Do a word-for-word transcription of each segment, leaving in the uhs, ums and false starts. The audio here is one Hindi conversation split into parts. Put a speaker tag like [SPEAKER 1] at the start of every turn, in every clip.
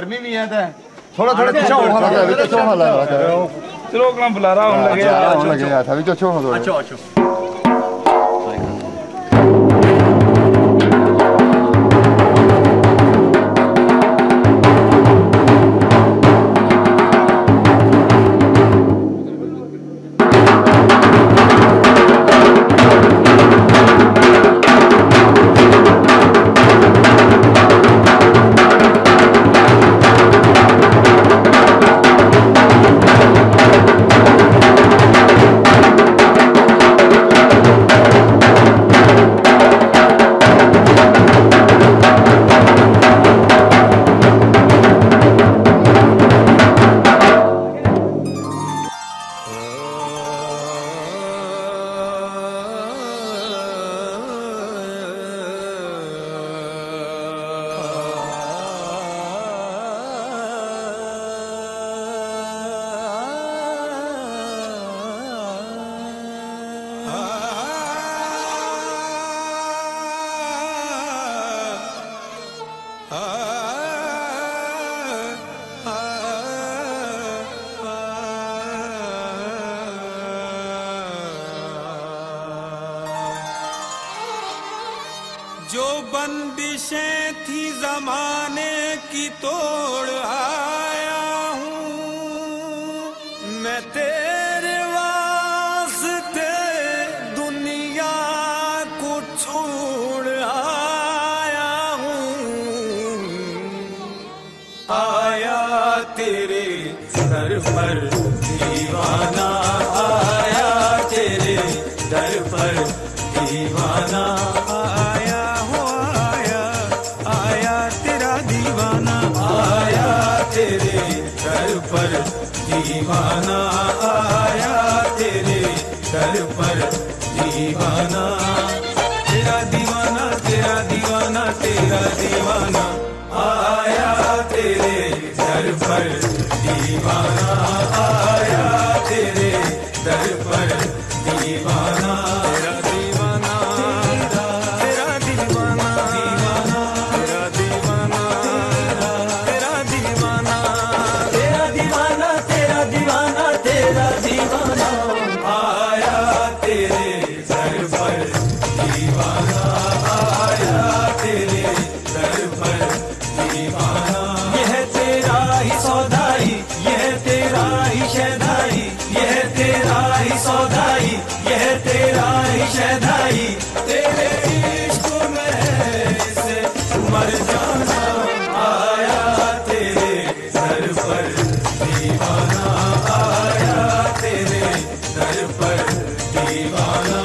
[SPEAKER 1] गर्मी भी है तो थोड़ा थोड़ा चो वाला है तो चो वाला चलो कलम बुला रहा हूं लगे यार लगे यार था भी चो हो अच्छा अच्छा
[SPEAKER 2] जो बंदिशें थी जमाने की तोड़ आया हूँ मैं तेरे वास्ते दुनिया को छोड़ आया हूँ आया तेरे दर पर दीवाना आया तेरे दर पर दीवाना पर दीवाना आया तेरे दर पर दीवाना तेरा दीवाना तेरा दीवाना तेरा दीवाना आया तेरे दर पर दीवाना आया तेरे दर पर दीवाना तेरा दीवाना तेरा दीवाना दीवाना तेरा दीवाना तेरा दीवाना तेरा दीवाना तेरा दीवाना आया तेरे दर पर दीवाना आया तेरे दर पर दीवाना यह तेरा ही सौदाई यह तेरा ही शहदाई यह तेरा ही सौदाई यह तेरा ही शहदाई तेरे इश्क में से मर जाना आया तेरे दर पर दीवाना आया तेरे दर पर दीवाना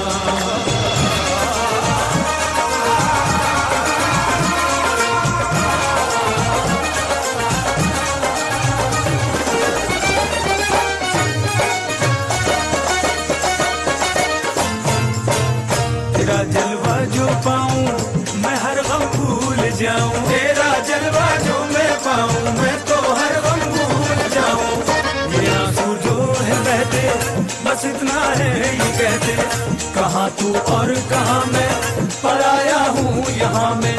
[SPEAKER 2] तेरा जलवा जो पाऊं मैं हर गम भूल जाऊं तेरा जलवा जो मैं पाऊं मैं तो हर गम भूल जाऊं ये आंसू जो है बहते बस इतना है ये कहते कहाँ तू और कहाँ मैं पराया हूँ यहाँ मैं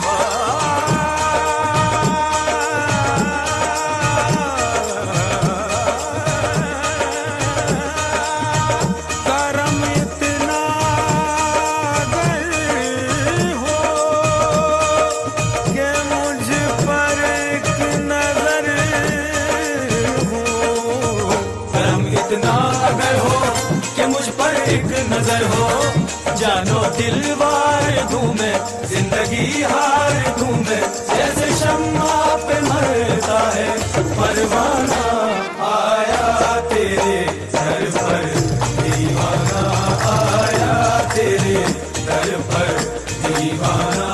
[SPEAKER 2] एक नजर हो जानो दिलवार दूं मैं जिंदगी हार दूं मैं जैसे शम्मा पे मरता है परवाना आया तेरे दर पर दीवाना आया तेरे दर पर दीवाना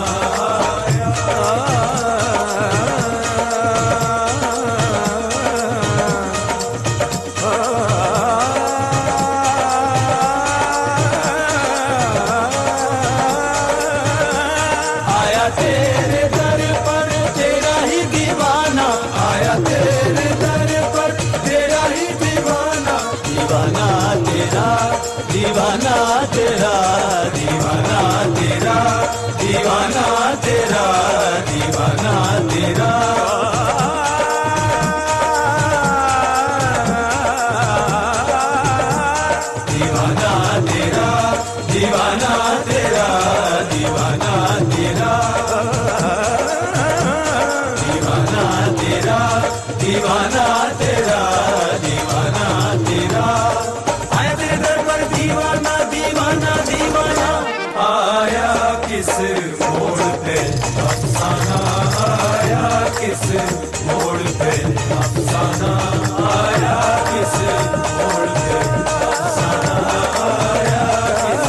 [SPEAKER 2] दीवाना तेरा दीवाना तेरा दीवाना तेरा दीवाना तेरा दीवाना तेरा दीवाना तेरा दीवाना तेरा आया तेरे दर पर दीवाना दीवाना दीवाना आया किस मोड़ पे अफसाना आया किस मोड़ पे अफसाना आया किस मोड़ पे अफसाना आया किस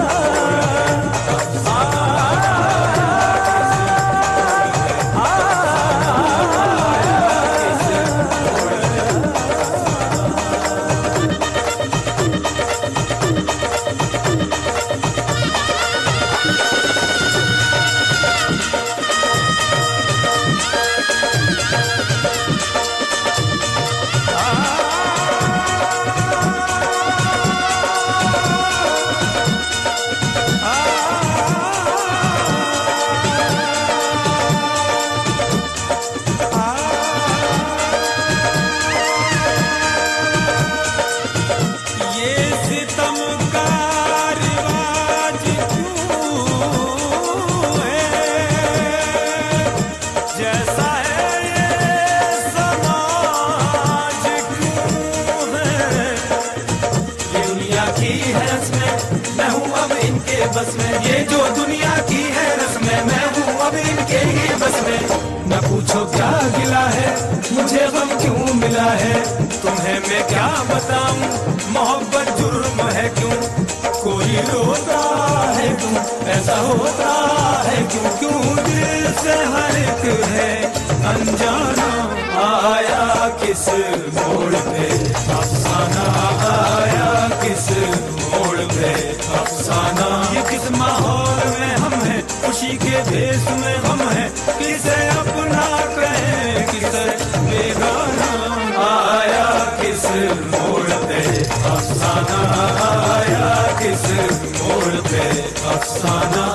[SPEAKER 2] बस में ये जो दुनिया की है रस्में मैं हूँ अब इनके ही बस में न पूछो क्या गिला है मुझे गम क्यों मिला है तुम्हें मैं क्या बताऊं मोहब्बत जुर्म है क्यों कोई रोता है क्यों ऐसा होता है क्यों क्यों दिल से हर एक है अनजाना आया किस मोड़ पे अफसाना आया किस मोड़ पे अफसाना ये किस माहौल में हम हैं खुशी के देश में हम हैं किसे अपना कहें किसे बेगाना आया किस मोड़ पे अफसाना आया किस मोड़ पे अफसाना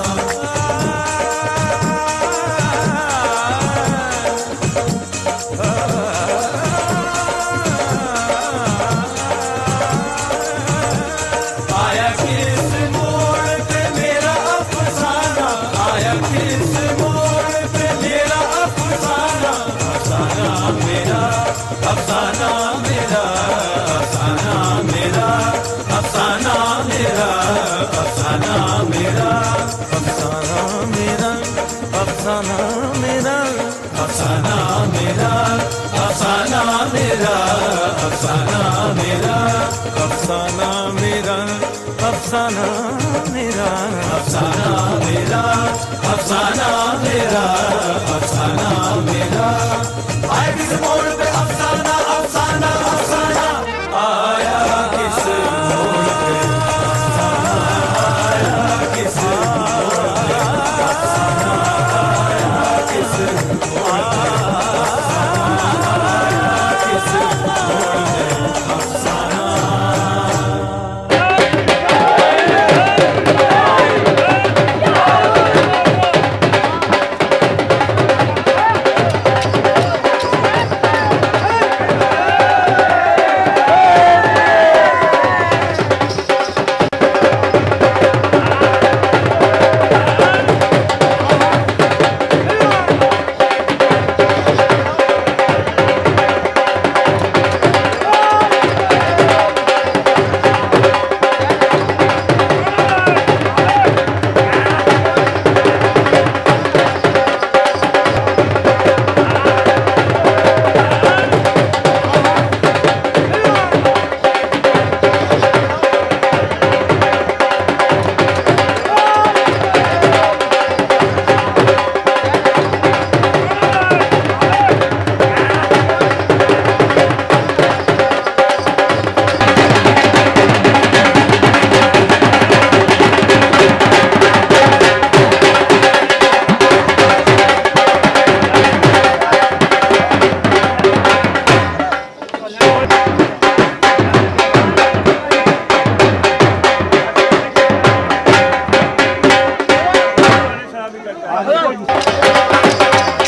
[SPEAKER 2] अफसाना मेरा अफसाना मेरा अफसाना मेरा अफसाना मेरा अफसाना मेरा अफसाना मेरा अफसाना मेरा अफसाना मेरा अफसाना मेरा अफसाना मेरा अफसाना मेरा अफसाना मेरा अफसाना मेरा अफसाना मेरा आया किस मोड़ पे अफसाना अफसाना अफसाना आया किस मोड़ पे अफसाना आया किस मोड़ पे अफसाना आया किस मोड़ पे अफसाना आया किस मोड़ पे अफसाना
[SPEAKER 1] Azad